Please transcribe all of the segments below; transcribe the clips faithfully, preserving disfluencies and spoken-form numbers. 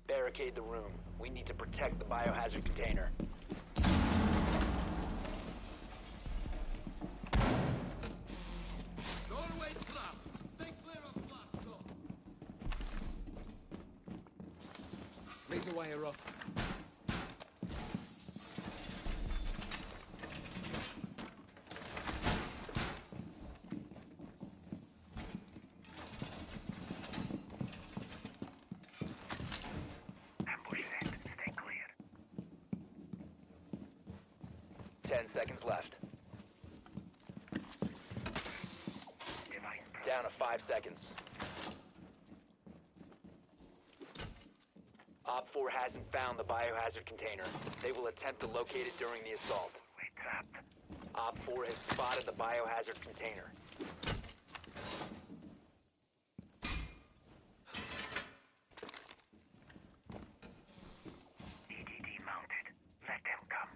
Barricade the room. We need to protect the biohazard container. Doorway's trapped. Stay clear of blast zone. Laser wire up. Ten seconds left. Down to five seconds. Op four hasn't found the biohazard container. They will attempt to locate it during the assault. Op four has spotted the biohazard container. E D D mounted. Let them come.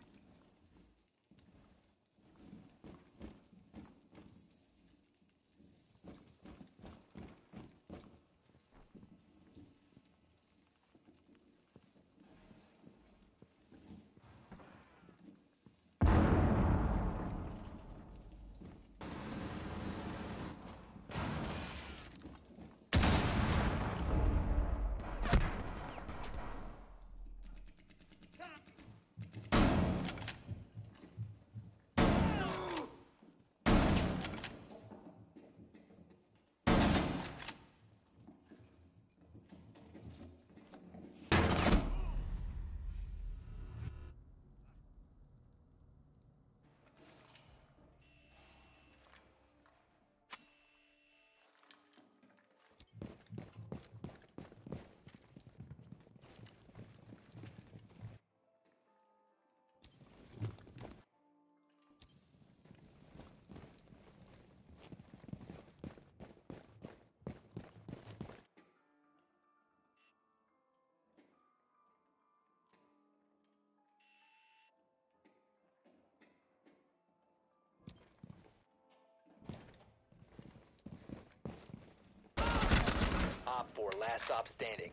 Op four, last stop standing.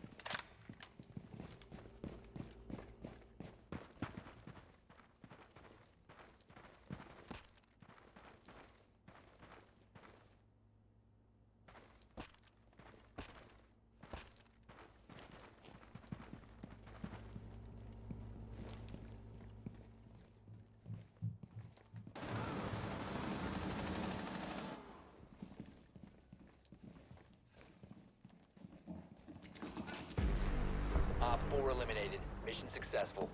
Op four eliminated. Mission successful.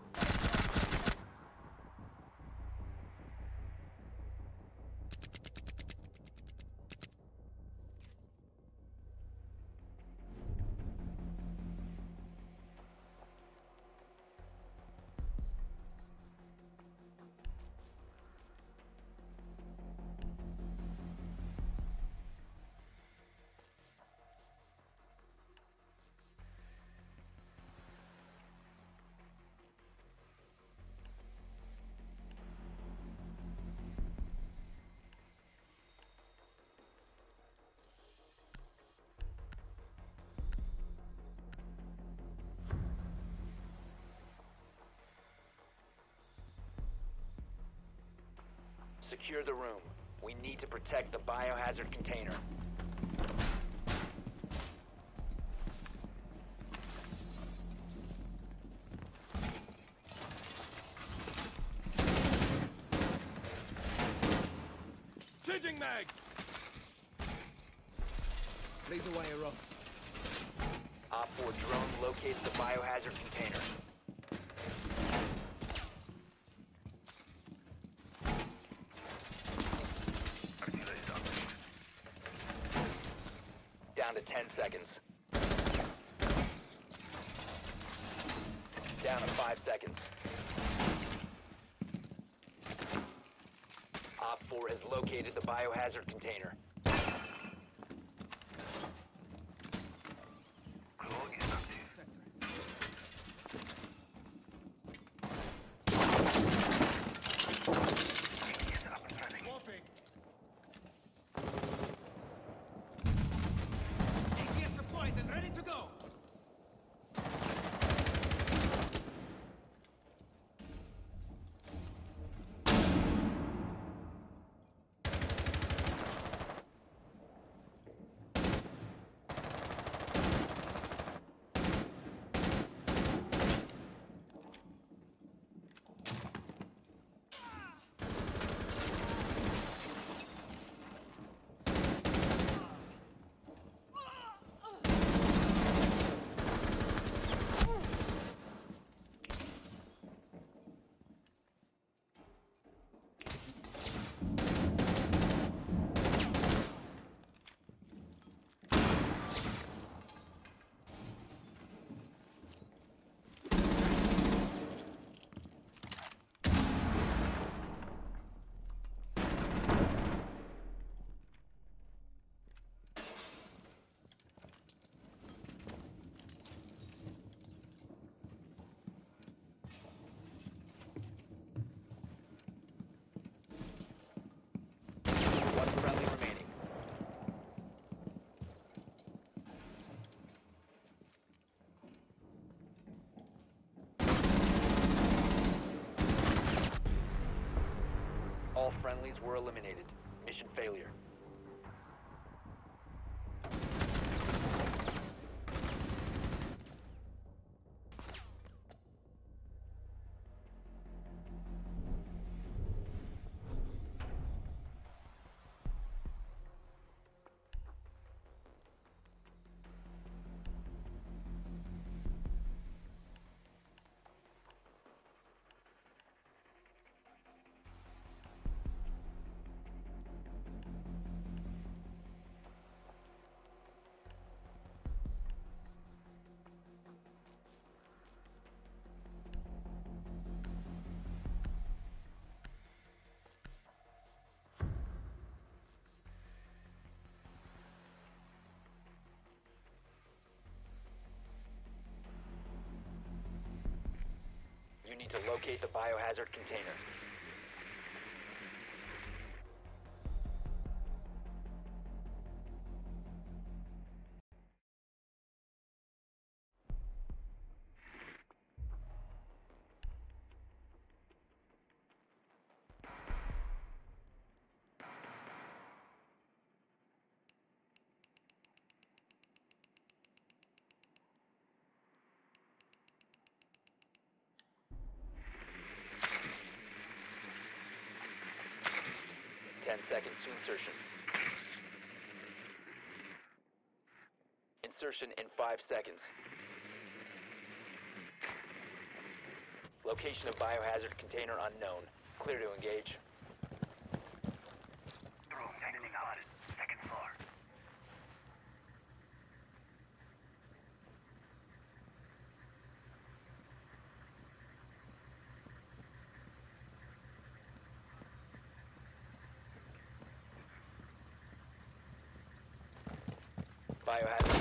Secure the room. We need to protect the biohazard container. Changing mag! Laser wire up. Op four drone locates the biohazard container. Down to ten seconds. Down to five seconds. Op four has located the biohazard container. Swapping. A T S deployed and ready to go. Friendlies were eliminated. Mission failure. You need to locate the biohazard container. Ten seconds to insertion. Insertion in five seconds. Location of biohazard container unknown. Clear to engage. Room enemy spotted. Second floor. Biohazard